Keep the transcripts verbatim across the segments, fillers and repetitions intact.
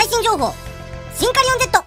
新情報シンカリオン Z。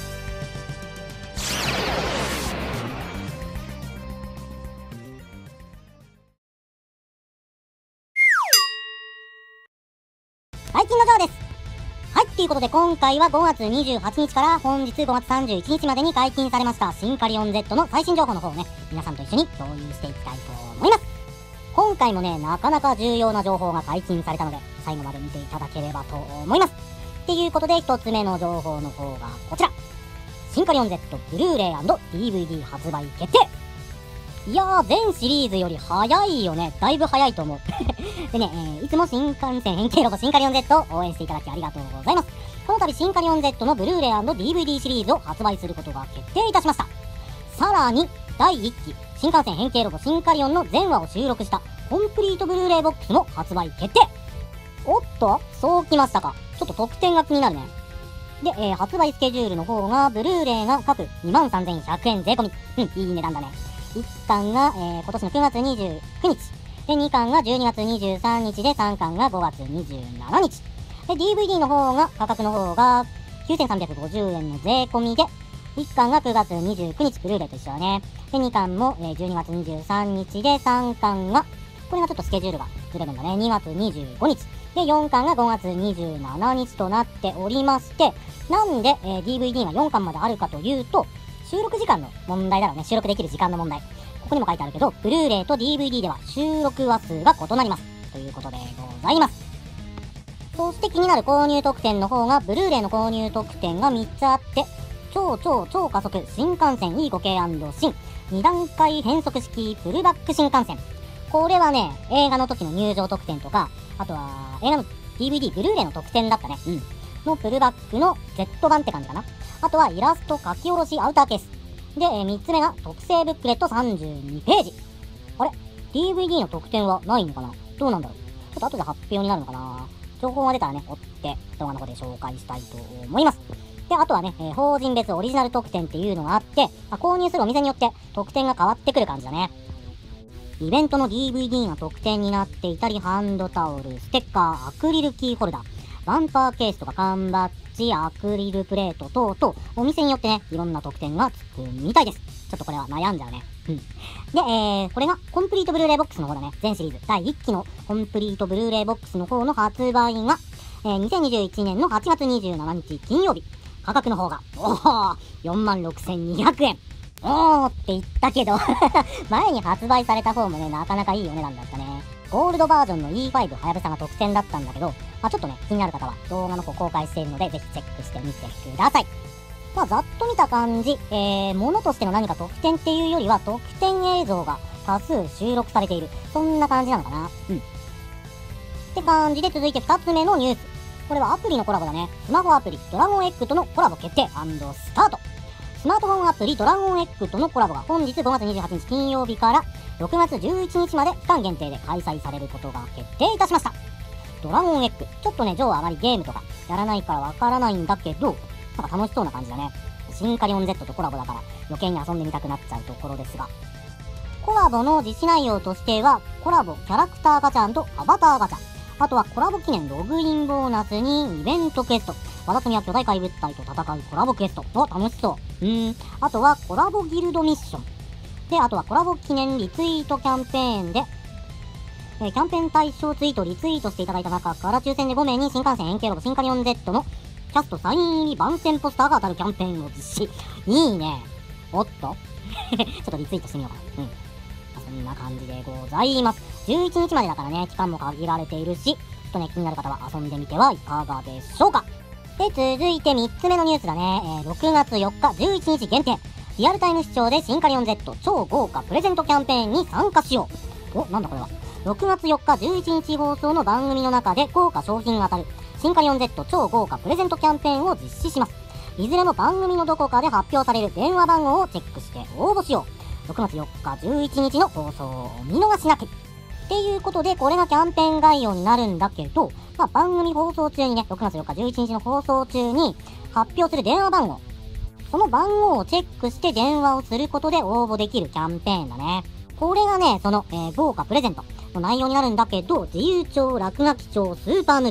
最近のジョーです。はい、ということで今回はごがつにじゅうはちにちから本日ごがつさんじゅういちにちまでに解禁されましたシンカリオン Z の最新情報の方をね、皆さんと一緒に共有していきたいと思います。今回もね、なかなか重要な情報が解禁されたので、最後まで見ていただければと思います。っていうことで一つ目の情報の方がこちら。シンカリオン Z ブルーレイ&ディーブイディー 発売決定。いやー、全シリーズより早いよね。だいぶ早いと思う。でね、えー、いつも新幹線変形ロボシンカリオン Z を応援していただきありがとうございます。この度シンカリオン Z のブルーレイ&ディーブイディー シリーズを発売することが決定いたしました。さらに、だいいっき、新幹線変形ロボシンカリオンの全話を収録したコンプリートブルーレイボックスも発売決定。おっと、そうきましたか。ちょっと特典が気になるね。で、えー、発売スケジュールの方が、ブルーレイが各 にまんさんぜんひゃくえん税込み。うん、いい値段だね。いっかんが、えー、今年のくがつにじゅうくにち。で、にかんがじゅうにがつにじゅうさんにちで、さんかんがごがつにじゅうしちにち。で、ディーブイディー の方が、価格の方がきゅうせんさんびゃくごじゅうえんの税込みで、いっかんがくがつにじゅうくにち、ブルーレイと一緒だね。で、にかんも、えー、じゅうにがつにじゅうさんにちで、さんかんが、これがちょっとスケジュールがずれるんだね。にがつにじゅうごにち。で、よんかんがごがつにじゅうしちにちとなっておりまして、なんで、えー、ディーブイディー がよんかんまであるかというと、収録時間の問題だろうね。収録できる時間の問題。ここにも書いてあるけど、ブルーレイと ディーブイディー では収録話数が異なります。ということでございます。そして気になる購入特典の方が、ブルーレイの購入特典がみっつあって、超超超加速新幹線 イーごけい&新にだんかい変速式フルバック新幹線。これはね、映画の時の入場特典とか、あとは映画の ディーブイディー、ブルーレイの特典だったね。うん。のフルバックの Z 版って感じかな。あとはイラスト書き下ろしアウターケース。で、えー、みっつめが特製ブックレットさんじゅうにページ。あれ ?ディーブイディー の特典はないのかな？どうなんだろう？ちょっと後で発表になるのかな？情報が出たらね、追って動画の方で紹介したいと思います。で、あとはね、えー、法人別オリジナル特典っていうのがあって、まあ、購入するお店によって特典が変わってくる感じだね。イベントの ディーブイディー が特典になっていたり、ハンドタオル、ステッカー、アクリルキーホルダー、バンパーケースとか缶バッジ、アクリルプレート等々、お店によってね、いろんな特典がつくみたいです。ちょっとこれは悩んじゃうね。うん。で、えー、これがコンプリートブルーレイボックスの方だね。全シリーズだいいっきのコンプリートブルーレイボックスの方の発売が、えー、にせんにじゅういちねんのはちがつにじゅうしちにち金曜日。価格の方が、おー、よんまんろくせんにひゃくえん。おーって言ったけど、前に発売された方もね、なかなかいいお値段だったね。ゴールドバージョンの イーファイブ はやぶさが特典だったんだけど、まあ、ちょっとね、気になる方は動画の方公開しているので、ぜひチェックしてみてください。まあ、ざっと見た感じ、えー、物としての何か特典っていうよりは、特典映像が多数収録されている。そんな感じなのかな。うん。って感じで続いてふたつめのニュース。これはアプリのコラボだね。スマホアプリ、ドラゴンエッグとのコラボ決定&スタート。スマートフォンアプリドラゴンエッグとのコラボが本日ごがつにじゅうはちにち金曜日からろくがつじゅういちにちまで期間限定で開催されることが決定いたしました。ドラゴンエッグ、ちょっとね、ジョーはあまりゲームとかやらないからわからないんだけど、なんか楽しそうな感じだね。シンカリオン Z とコラボだから余計に遊んでみたくなっちゃうところですが。コラボの実施内容としては、コラボキャラクターガチャ&アバターガチャ。あとはコラボ記念ログインボーナスにイベントクエスト。わたつみや巨大怪物体と戦うコラボクエスト。お、楽しそう。うーん。あとはコラボギルドミッション。で、あとはコラボ記念リツイートキャンペーンで、えー、キャンペーン対象ツイートリツイートしていただいた中から抽選でごめいに新幹線変形ロボシンカリオン Z のキャストサイン入り番宣ポスターが当たるキャンペーンを実施。いいね。おっとちょっとリツイートしてみようかな。うん。そんな感じでございます。じゅういちにちまでだからね、期間も限られているし、ちょっとね、気になる方は遊んでみてはいかがでしょうか。で、続いてみっつめのニュースだね。えー、ろくがつよっかじゅういちにち限定。リアルタイム視聴でシンカリオン Z 超豪華プレゼントキャンペーンに参加しよう。お、なんだこれは。ろくがつよっかじゅういちにち放送の番組の中で豪華商品が当たるシンカリオン Z 超豪華プレゼントキャンペーンを実施します。いずれも番組のどこかで発表される電話番号をチェックして応募しよう。ろくがつよっかじゅういちにちの放送をお見逃しなく。っていうことで、これがキャンペーン概要になるんだけど、まあ、番組放送中にね、ろくがつよっかじゅういちにちの放送中に発表する電話番号。その番号をチェックして電話をすることで応募できるキャンペーンだね。これがね、その、えー、豪華プレゼントの内容になるんだけど、自由帳、落書き帳、スーパー塗り絵、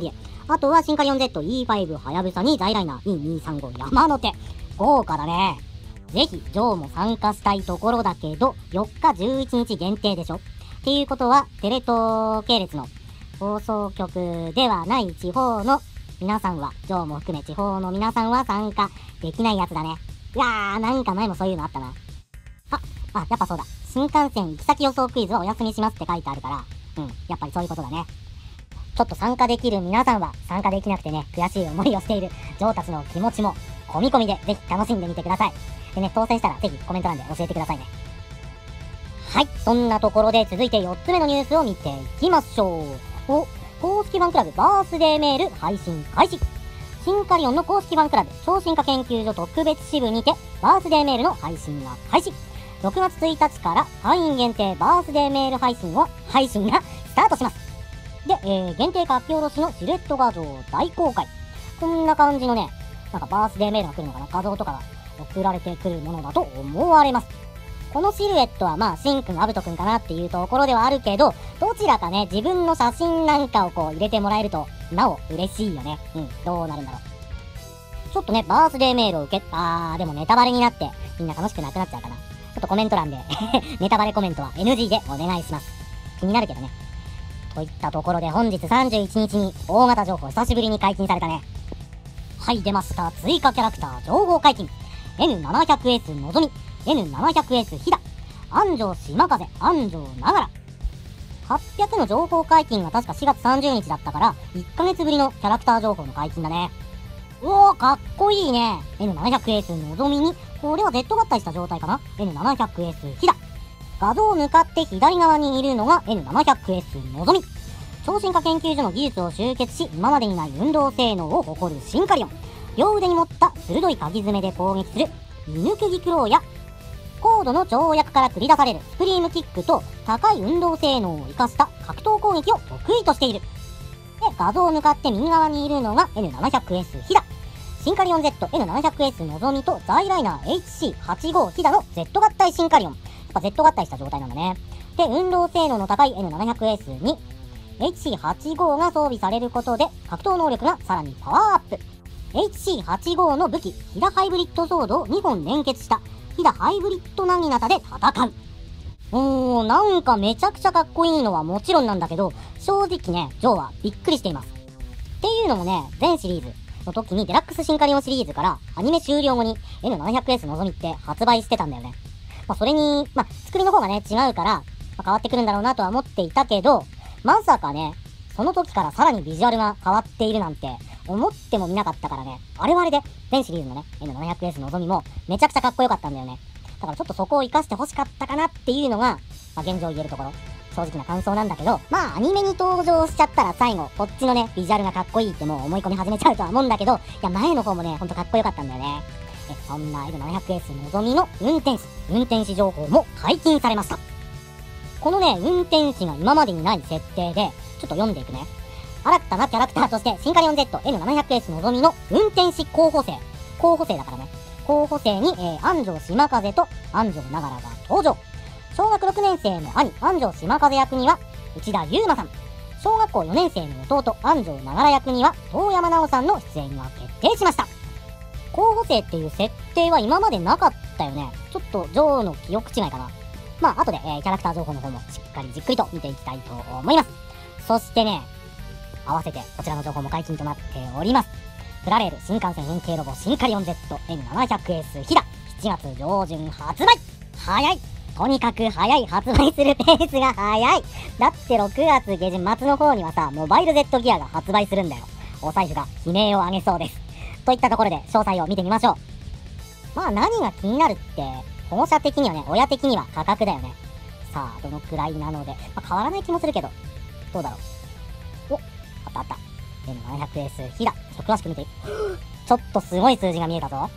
あとはシンカリオン ゼット、イーファイブ はやぶさにザイライナー イーにーさんご 山手。豪華だね。ぜひ、ジョーも参加したいところだけど、よっかじゅういちにち限定でしょ。っていうことは、テレ東系列の放送局ではない地方の皆さんは、ジョーも含め地方の皆さんは参加できないやつだね。いやー、なんか前もそういうのあったな。あ、あ、やっぱそうだ。新幹線行き先予想クイズはお休みしますって書いてあるから、うん、やっぱりそういうことだね。ちょっと参加できる皆さんは参加できなくてね、悔しい思いをしているジョーたちの気持ちも込み込みでぜひ楽しんでみてください。でね、当選したらぜひコメント欄で教えてくださいね。はい、そんなところで続いてよっつめのニュースを見ていきましょう。お、公式ファンクラブバースデーメール配信開始。シンカリオンの公式ファンクラブ超進化研究所特別支部にてバースデーメールの配信が開始。ろくがつついたちから会員限定バースデーメール配信を配信がスタートします。で、えー、限定書き下ろしのシルエット画像を大公開。こんな感じのね、なんかバースデーメールが来るのかな、画像とかが送られてくるものだと思われます。このシルエットはまあ、シンくん、アブトくんかなっていうところではあるけど、どちらかね、自分の写真なんかをこう入れてもらえると、なお嬉しいよね。うん、どうなるんだろう。ちょっとね、バースデーメールを受け、あー、でもネタバレになって、みんな楽しくなくなっちゃうかな。ちょっとコメント欄で、ネタバレコメントは エヌジー でお願いします。気になるけどね。といったところで本日さんじゅういちにちに大型情報久しぶりに解禁されたね。はい、出ました。追加キャラクター情報解禁。エヌななひゃくエス のぞみ、エヌななひゃくエス ひだ、安城島風、安城ながら。はっぴゃくの情報解禁が確かしがつさんじゅうにちだったから、いっかげつぶりのキャラクター情報の解禁だね。うおー、かっこいいね。エヌななひゃくエス のぞみに、これは Z 合体した状態かな。エヌななひゃくエス ひだ。画像向かって左側にいるのが エヌななひゃくエス のぞみ。超進化研究所の技術を集結し、今までにない運動性能を誇るシンカリオン。両腕に持った鋭い鍵爪で攻撃する射抜くギクロウや、高度の跳躍から繰り出されるスクリームキックと高い運動性能を生かした格闘攻撃を得意としている。で、画像向かって右側にいるのが エヌななひゃくエス ヒダ。シンカリオン Z、エヌななひゃくエス のぞみとザイライナー エイチシーはちじゅうご ヒダの Z 合体シンカリオン。やっぱ Z 合体した状態なんだね。で、運動性能の高い エヌななひゃくエス に エイチシーはちじゅうご が装備されることで格闘能力がさらにパワーアップ。エイチシーはちじゅうご の武器、ヒダハイブリッドソードをにほん連結したヒダハイブリッドナギナタで戦う。おー、なんかめちゃくちゃかっこいいのはもちろんなんだけど、正直ね、ジョーはびっくりしています。っていうのもね、全シリーズの時にデラックスシンカリオンシリーズからアニメ終了後に エヌななひゃくエス のぞみって発売してたんだよね。まあそれに、まあ作りの方がね違うから、まあ、変わってくるんだろうなとは思っていたけど、まさかね、その時からさらにビジュアルが変わっているなんて思ってもみなかったからね、あれはあれで全シリーズのね エヌななひゃくエス のぞみもめちゃくちゃかっこよかったんだよね。だからちょっとそこを活かして欲しかったかなっていうのが、まあ、現状言えるところ、正直な感想なんだけど、まあアニメに登場しちゃったら最後こっちのねビジュアルがかっこいいってもう思い込み始めちゃうとは思うんだけど、いや前の方もねほんとかっこよかったんだよね。えそんな エヌななひゃくエス のぞみの運転士運転士情報も解禁されました。このね運転士が今までにない設定でちょっと読んでいくね。新たなキャラクターとしてシンカリオン Z、エヌななひゃくエス のぞみの運転士候補生候補生だからね、候補生に、えー、安城島風と安城ながらが登場。小学ろくねん生の兄安城島風役には内田悠馬さん、小学校よねん生の弟安城ながら役には遠山奈緒さんの出演が決定しました。候補生っていう設定は今までなかったよね。ちょっとジョーの記憶違いかな。まあ後で、えー、キャラクター情報の方もしっかりじっくりと見ていきたいと思います。そしてね、合わせてこちらの情報も解禁となっております。プラレール新幹線円形ロボシンカリオン Z、エヌななひゃくエス ヒダ、しちがつ上旬発売。早い、とにかく早い、発売するペースが早い。だってろくがつげじゅん末の方にはさ、モバイル Z ギアが発売するんだよ。お財布が悲鳴を上げそうです。といったところで詳細を見てみましょう。まあ何が気になるって、保護者的にはね、親的には価格だよね。さあどのくらいなので、まあ、変わらない気もするけど、どうだろう。お、あったあった。エヌななひゃくエス ヒダ。ちょっと詳しく見て。ちょっとすごい数字が見えたぞ。はい。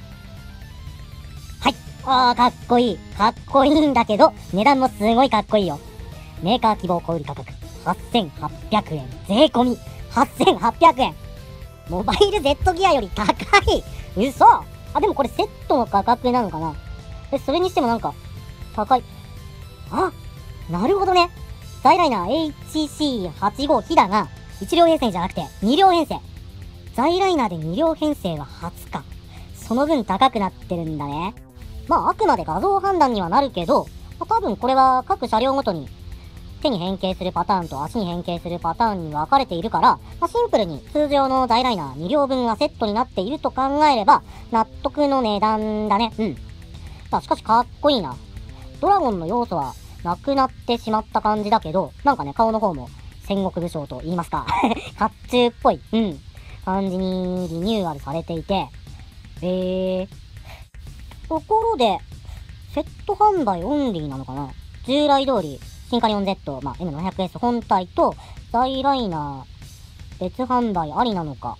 あー、かっこいい。かっこいいんだけど、値段もすごいかっこいいよ。メーカー希望小売価格はっせんはっぴゃくえん。税込みはっせんはっぴゃくえん。モバイル Z ギアより高い。嘘。あ、でもこれセットの価格なのかな。え、それにしてもなんか、高い。あ、なるほどね。ザイライナー エイチシーはちじゅうご ヒダがいち両編成じゃなくてに両編成。 在ライナーでに両編成は初か。その分高くなってるんだね。まああくまで画像判断にはなるけど、まあ、多分これは各車両ごとに手に変形するパターンと足に変形するパターンに分かれているから、まあ、シンプルに通常の在ライナーに両分がセットになっていると考えれば納得の値段だね。うん。まあ、しかしかっこいいな。ドラゴンの要素はなくなってしまった感じだけど、なんかね、顔の方も戦国武将と言いますか甲冑っぽい、うん、感じにリニューアルされていて、えー、ところで、セット販売オンリーなのかな。従来通り、シンカリオン Z、まあ、エムななひゃくエス 本体と、在ライナー、別販売ありなのか。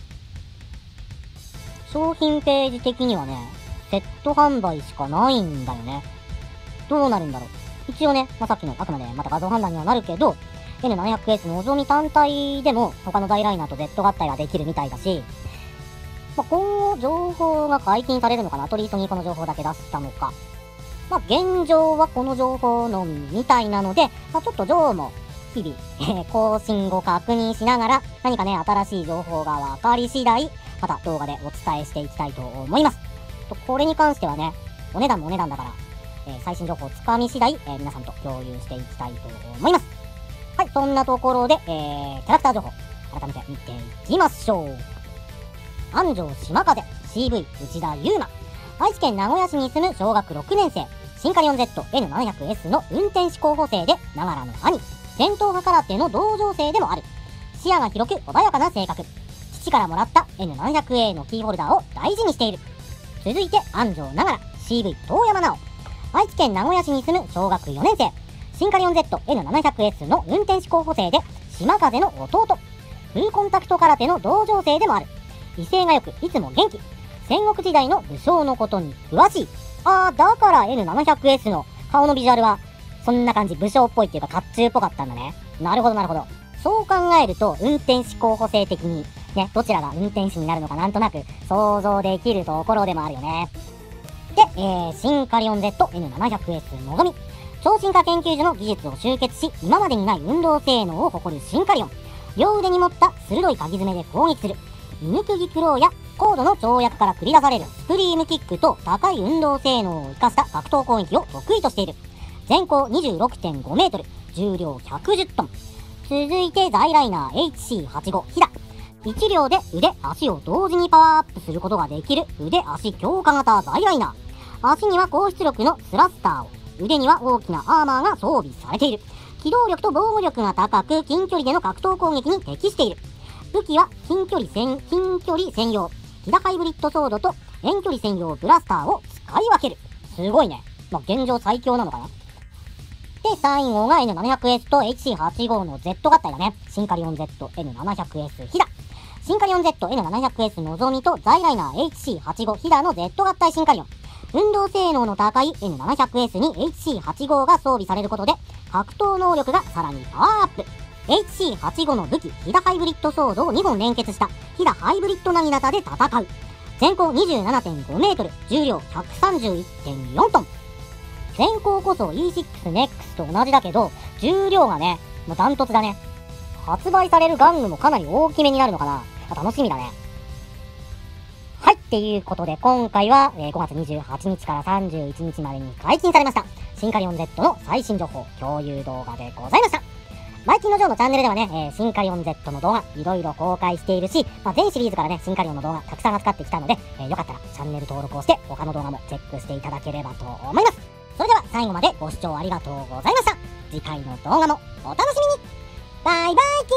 商品ページ的にはね、セット販売しかないんだよね。どうなるんだろう。一応ね、まあ、さっきのあくまでまた画像判断にはなるけど、エムななひゃくエス のぞみ単体でも他の在ライナーと Z 合体はできるみたいだし、まあ、今後情報が解禁されるのかな。アトリートにこの情報だけ出したのか。まあ、現状はこの情報のみみたいなので、まあ、ちょっとジョーも日々、えー、更新後確認しながら、何かね、新しい情報が分かり次第、また動画でお伝えしていきたいと思います。とこれに関してはね、お値段もお値段だから、えー、最新情報をつかみ次第、えー、皆さんと共有していきたいと思います。はい、そんなところで、えー、キャラクター情報、改めて見ていきましょう。安城島風 シーブイ 内田優馬、愛知県名古屋市に住む小学ろくねん生、シンカリオン ゼットエヌななひゃくエス の運転士候補生で、ながらの兄、伝統派空手の道場生でもある。視野が広く穏やかな性格。父からもらった エヌななひゃくエー のキーホルダーを大事にしている。続いて安城ながら シーブイ 遠山直、愛知県名古屋市に住む小学よねん生、シンカリオン ゼットエヌななひゃくエス の運転士候補生で、島風の弟。フルコンタクト空手の道場生でもある。威勢が良くいつも元気。戦国時代の武将のことに詳しい。あー、だから エヌななひゃくエス の顔のビジュアルはそんな感じ、武将っぽいっていうか甲冑っぽかったんだね。なるほどなるほど。そう考えると運転士候補生的にね、どちらが運転士になるのかなんとなく想像できるところでもあるよね。で、えー、シンカリオン ゼットエヌななひゃくエス のぞみ、超進化研究所の技術を集結し、今までにない運動性能を誇るシンカリオン。両腕に持った鋭い鍵爪で攻撃する見抜くぎクローや高度の跳躍から繰り出されるスプリームキックと高い運動性能を生かした格闘攻撃を得意としている。全高 にじゅうろくてんごメートル、重量ひゃくじゅっトン。続いて在ライナー エイチシーはちじゅうご ヒダ。いち両で腕、足を同時にパワーアップすることができる腕足強化型在ライナー。足には高出力のスラスターを、腕には大きなアーマーが装備されている。機動力と防護力が高く、近距離での格闘攻撃に適している。武器は近距離専、近距離専用ヒダハイブリッドソードと遠距離専用ブラスターを使い分ける。すごいね。まあ、現状最強なのかな。で、最後が エヌななひゃくエス と エイチシーはちじゅうご の Z 合体だね。シンカリオン ゼットエヌななひゃくエス ヒダ。シンカリオン ゼットエヌななひゃくエス のぞみと在ライナー エイチシーはちじゅうご ヒダの Z 合体シンカリオン。運動性能の高い エヌななひゃくエス に エイチシーはちじゅうご が装備されることで、格闘能力がさらにパワーアップ。エイチシーはちじゅうご の武器、ヒダハイブリッドソードをにほん連結したヒダハイブリッドなぎなたで戦う。全高 にじゅうななてんごメートル、重量 ひゃくさんじゅういってんよんトン。全高こそ イーシックスネックス と同じだけど、重量がね、もうダントツだね。発売される玩具もかなり大きめになるのかな。楽しみだね。はい、っていうことで今回は、えー、ごがつにじゅうはちにちからさんじゅういちにちまでに解禁されましたシンカリオン Z の最新情報共有動画でございました。バイキンのジョーのチャンネルではね、えー、シンカリオン Z の動画いろいろ公開しているし、まあ、全シリーズからね、シンカリオンの動画たくさん扱ってきたので、えー、よかったらチャンネル登録をして他の動画もチェックしていただければと思います。それでは最後までご視聴ありがとうございました。次回の動画もお楽しみに。バイバイキ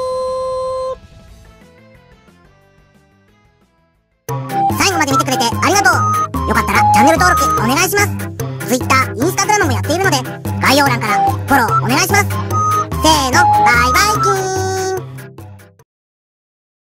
ーン。最後まで見てくれてありがとう。よかったらチャンネル登録お願いします。Twitter、Instagram もやっているので概要欄からフォローお願いします。せーの、バイバイキーン。